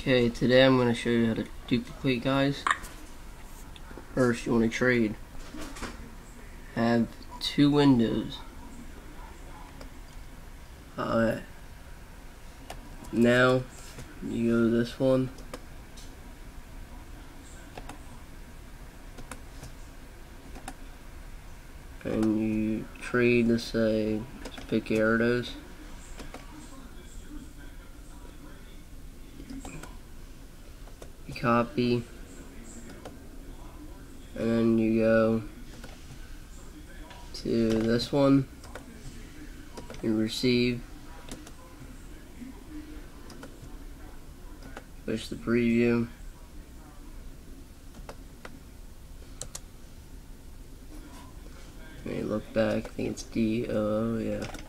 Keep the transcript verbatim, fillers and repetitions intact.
Okay, today I'm going to show you how to duplicate, guys. First, you want to trade. Have two windows. Alright. Now, you go to this one. And you trade to say, just pick Gyarados. You copy. And then you go to this one. You receive. Push the preview. And you look back, I think it's D O O, yeah.